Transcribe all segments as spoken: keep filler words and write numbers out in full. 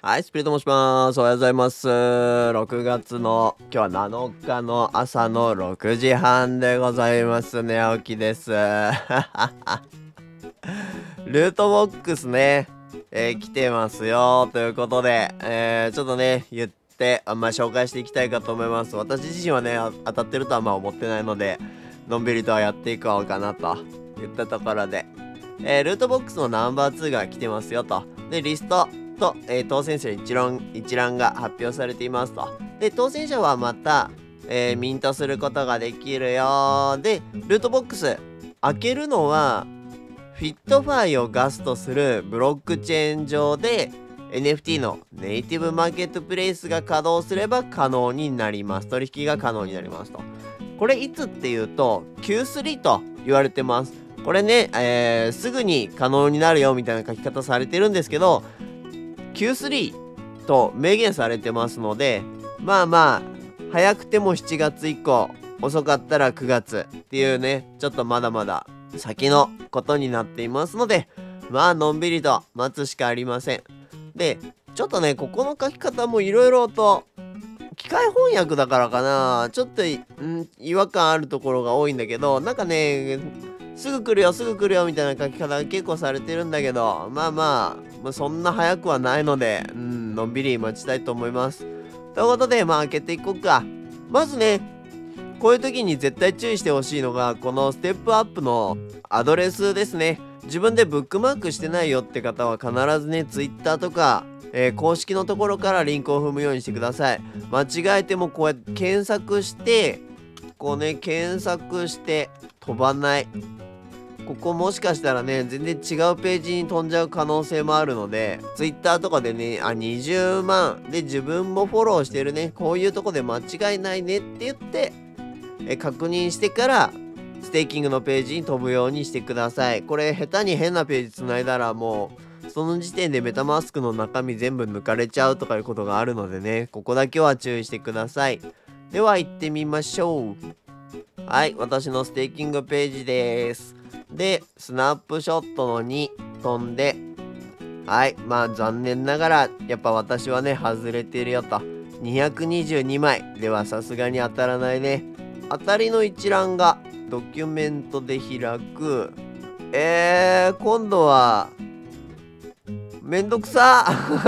はい、スピリと申します。おはようございます。ろくがつの、今日はなのかの朝のろくじはんでございます。寝起きです。ルートボックスね、えー、来てますよ。ということで、えー、ちょっとね、言って、あんまあ、紹介していきたいかと思います。私自身はね、当たってるとはあんま思ってないので、のんびりとやっていこうかなと言ったところで、えー、ルートボックスのナンバーツーが来てますよと。で、リスト、と、えー、当選者一覧一覧が発表されていますと。で、当選者はまた、えー、ミントすることができるよ。で、ルートボックス開けるのはフィットファイをガスとするブロックチェーン上で エヌエフティー のネイティブマーケットプレイスが稼働すれば可能になります。取引が可能になりますと。これいつっていうと キュースリー と言われてます。これね、えー、すぐに可能になるよみたいな書き方されてるんですけど、キュースリー と明言されてますので、まあまあ早くてもしちがつ以降、遅かったらくがつっていうね、ちょっとまだまだ先のことになっていますので、まあのんびりと待つしかありません。で、ちょっとね、ここの書き方もいろいろと機械翻訳だからかな、ちょっと、うん、違和感あるところが多いんだけど、なんかね、すぐ来るよすぐ来るよみたいな書き方が結構されてるんだけど、まあまあ、まあ、そんな早くはないので、うん、のんびり待ちたいと思います。ということで、まあ開けていこうか。まずね、こういう時に絶対注意してほしいのが、このステップアップのアドレスですね。自分でブックマークしてないよって方は必ずね、Twitter とか、えー、公式のところからリンクを踏むようにしてください。間違えてもこうやって検索して、こうね、検索して飛ばない。ここもしかしたらね、全然違うページに飛んじゃう可能性もあるので、Twitter とかでね、あ、にじゅうまんで自分もフォローしてるね、こういうとこで間違いないねって言って、え確認してから、ステーキングのページに飛ぶようにしてください。これ下手に変なページ繋いだらもう、その時点でメタマスクの中身全部抜かれちゃうとかいうことがあるのでね、ここだけは注意してください。では行ってみましょう。はい、私のステーキングページです。で、スナップショットのに飛んで、はい、まあ残念ながら、やっぱ私はね、外れてるよと。にひゃくにじゅうにまいではさすがに当たらないね。当たりの一覧がドキュメントで開く。えー、今度は、めんどくさ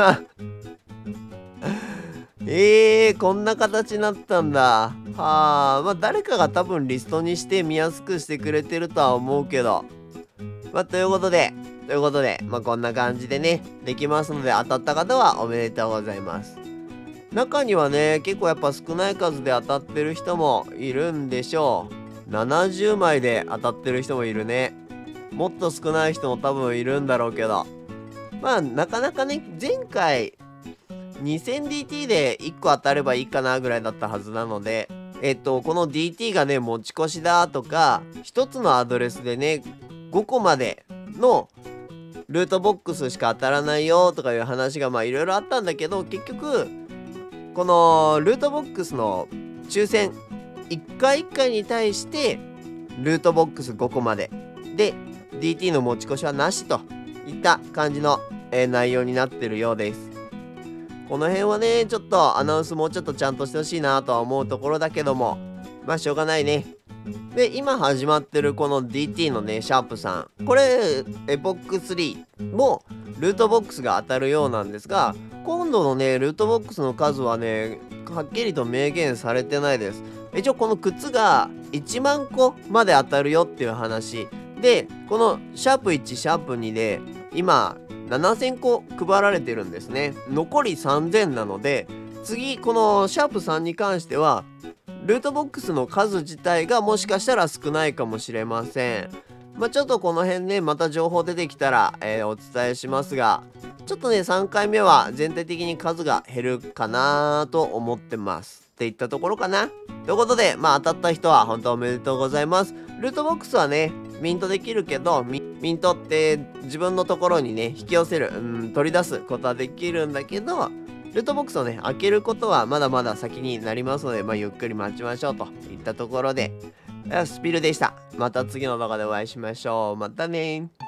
えー、こんな形になったんだ。はあ、まあ誰かが多分リストにして見やすくしてくれてるとは思うけど。まあということで、ということで、まあこんな感じでね、できますので当たった方はおめでとうございます。中にはね、結構やっぱ少ない数で当たってる人もいるんでしょう。ななじゅうまいで当たってる人もいるね。もっと少ない人も多分いるんだろうけど。まあなかなかね、前回、にせんディーティー でいっこ当たればいいかなぐらいだったはずなので、えっと、この ディーティー がね、持ち越しだとか、ひとつのアドレスでね、ごこまでのルートボックスしか当たらないよとかいう話がまあいろいろあったんだけど、結局、このルートボックスの抽選、いっかいいっかいに対して、ルートボックスごこまで。で、ディーティー の持ち越しはなしといった感じの、えー、内容になってるようです。この辺はね、ちょっとアナウンスもうちょっとちゃんとしてほしいなとは思うところだけども、まあしょうがないね。で、今始まってるこの ディーティー のね、シャープさん。これ、エポックスリーもルートボックスが当たるようなんですが、今度のね、ルートボックスの数はね、はっきりと明言されてないです。一応この靴がいちまんこまで当たるよっていう話。で、このシャープいち、シャープにで、今、ななせんこ配られてるんですね。残りさんぜんなので、次、このシャープさんに関しては、ルートボックスの数自体がもしかしたら少ないかもしれません。まあちょっとこの辺ね、また情報出てきたら、えー、お伝えしますが、ちょっとね、さんかいめは全体的に数が減るかなと思ってます。っていったところかな。ということで、まあ当たった人は本当おめでとうございます。ルートボックスはね、ミントできるけど、ミントって自分のところにね、引き寄せる、うん、取り出すことはできるんだけど、ルートボックスをね、開けることはまだまだ先になりますので、まあゆっくり待ちましょうといったところで、スピルでした。また次の動画でお会いしましょう。またねー。